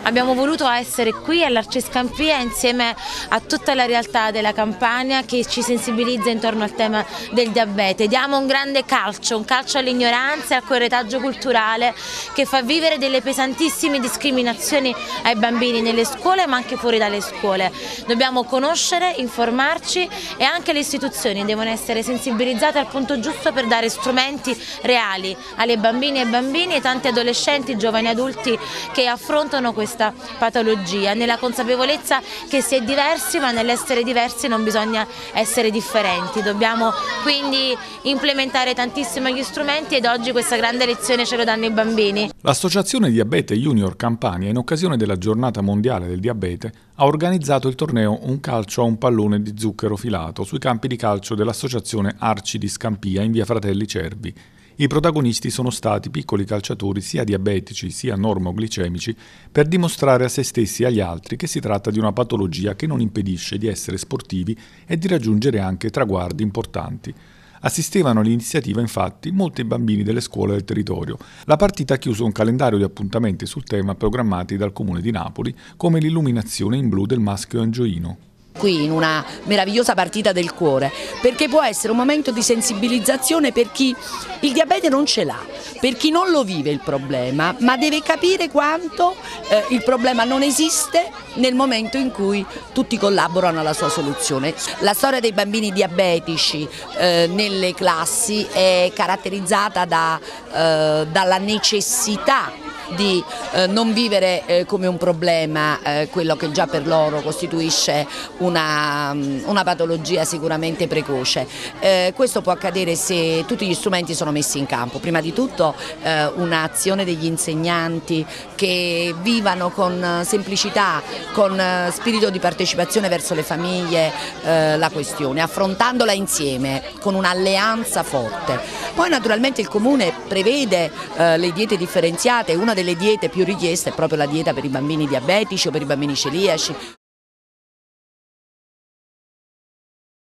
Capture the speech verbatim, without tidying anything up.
Abbiamo voluto essere qui all'Arci Scampia insieme a tutta la realtà della Campania che ci sensibilizza intorno al tema del diabete. Diamo un grande calcio, un calcio all'ignoranza e al corretaggio culturale che fa vivere delle pesantissime discriminazioni ai bambini nelle scuole ma anche fuori dalle scuole. Dobbiamo conoscere, informarci e anche le istituzioni devono essere sensibilizzate al punto giusto per dare strumenti reali alle bambine e bambini e tanti adolescenti, giovani adulti che affrontano questa patologia, nella consapevolezza che si è diversi ma nell'essere diversi non bisogna essere differenti. Dobbiamo quindi implementare tantissimo gli strumenti ed oggi questa grande lezione ce lo danno i bambini. L'Associazione Diabete Junior Campania, in occasione della Giornata Mondiale del Diabete, ha organizzato il torneo Un calcio a un pallone di zucchero filato sui campi di calcio dell'Associazione Arci di Scampia in via Fratelli Cervi. I protagonisti sono stati piccoli calciatori sia diabetici sia normoglicemici per dimostrare a se stessi e agli altri che si tratta di una patologia che non impedisce di essere sportivi e di raggiungere anche traguardi importanti. Assistevano all'iniziativa infatti molti bambini delle scuole del territorio. La partita ha chiuso un calendario di appuntamenti sul tema programmati dal Comune di Napoli, come l'illuminazione in blu del maschio angioino. Qui in una meravigliosa partita del cuore, perché può essere un momento di sensibilizzazione per chi il diabete non ce l'ha, per chi non lo vive il problema, ma deve capire quanto eh, il problema non esiste nel momento in cui tutti collaborano alla sua soluzione. La storia dei bambini diabetici eh, nelle classi è caratterizzata da, eh, dalla necessità di eh, non vivere eh, come un problema eh, quello che già per loro costituisce una, una patologia sicuramente precoce. Eh, questo può accadere se tutti gli strumenti sono messi in campo, prima di tutto eh, un'azione degli insegnanti che vivano con semplicità, con spirito di partecipazione verso le famiglie eh, la questione, affrontandola insieme con un'alleanza forte. Poi naturalmente il Comune prevede eh, le diete differenziate, una delle diete più richieste è proprio la dieta per i bambini diabetici o per i bambini celiaci.